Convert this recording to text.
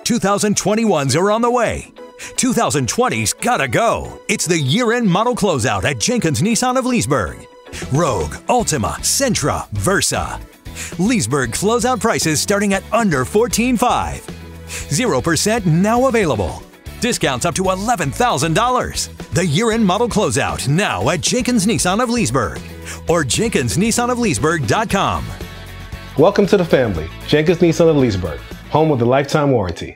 2021s are on the way. 2020's gotta go. It's the year-end model closeout at Jenkins Nissan of Leesburg. Rogue, Altima, Sentra, Versa. Leesburg closeout prices starting at under $14,500. 0% now available. Discounts up to $11,000. The year-end model closeout now at Jenkins Nissan of Leesburg or JenkinsNissanofLeesburg.com. Welcome to the family, Jenkins Nissan of Leesburg, home with a lifetime warranty.